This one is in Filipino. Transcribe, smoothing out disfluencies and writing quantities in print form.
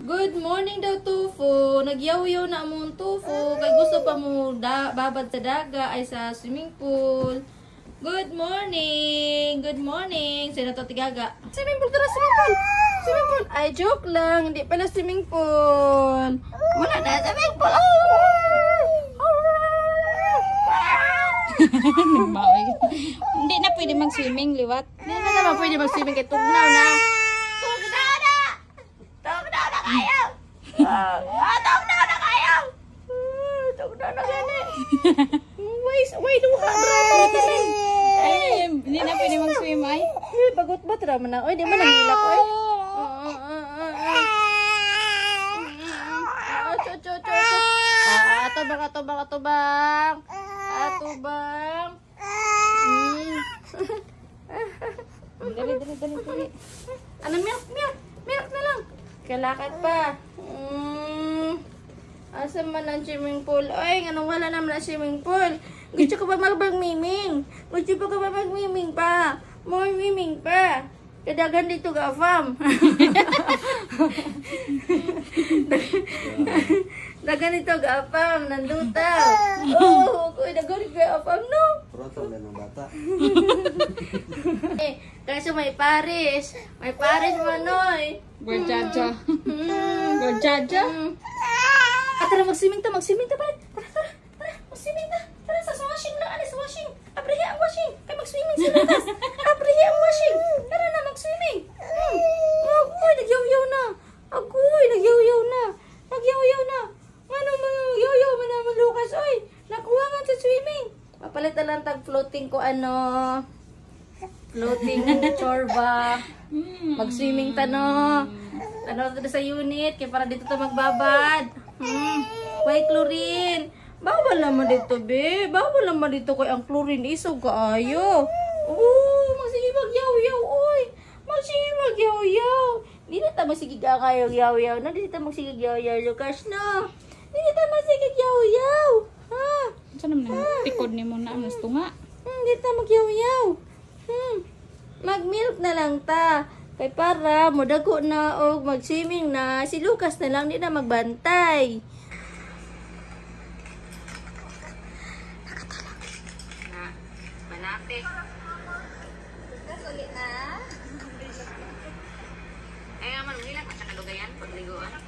Good morning daw, Tufo. Nagyaw-yaw na among Tufo. Kay gusto pa mo babad sa daga ay sa swimming pool. Good morning. Good morning. Sino to tigaga? Swimming pool tara, swimming pool. Swimming pool. Ay, joke lang. Hindi pala swimming pool. Wala na swimming pool. Hindi na pwede mag-swimming, liwat. Hindi na naman pwede mag-swimming kay tugnaw na. Tugnaw na! Tugnaw na kayo! Tugnaw na kayo! Tugnaw na gani! Why do ha? Ay, hindi na pwede mag-swim, ay. Bagot ba traman na? Oy, di man nangilak, oy. Atubang. Dali. Ano, milk na lang. Kalakad pa. Asa man ang swimming pool? Ay, anong wala naman ang swimming pool? Gusto ko ba magmiming? Gusto pa ka ba magmiming pa? More miming pa. Kadagan dito ka, fam. Dagan dito ka, fam. Nanduta. Oh, dagan dito ka, fam, no? Proto na ng bata. Kaso may Paris. May Paris, Manoy. Gorjaja. Gorjaja. Tara, mag-swimming ta, ba? Tara, mag-swimming ta. Tara, sa washing na, sa washing. Abrihi ang washing. Kaya mag-swimming sa lakas. Abrihi ang washing. Tara na, mag-swimming. Agoy, nagyaw-yaw na. Nagyaw-yaw na. Ano mga nagyaw-yaw mo naman, Lucas? Oy, nakuha nga sa swimming. Papalit na lang tag-floating ko, floating chorba. Mag-swimming ta, no? Ano to sa unit, kaya para dito ta magbabad. Why chlorine? Bawal naman dito, be. Bawal naman dito kay ang chlorine. Isog kaayo. Magsige magyaw-yaw, oy. Magsige magyaw-yaw. Di na ta magsige kayo yaw-yaw. No, di na ta magsige yaw-yaw, Lucas, no? Di na ta magsige yaw-yaw. Ha? Saan naman ang pikod ni mo na ang tunga? Di na ta magyaw-yaw. Mag-milk na lang ta. Kay para modago na o mag-swimming na, si Lucas na lang, di na magbantay. Na, manapit. Lucas, ulit na. Ay, naman, ulit lang. At sa kalugayan, pagliguan.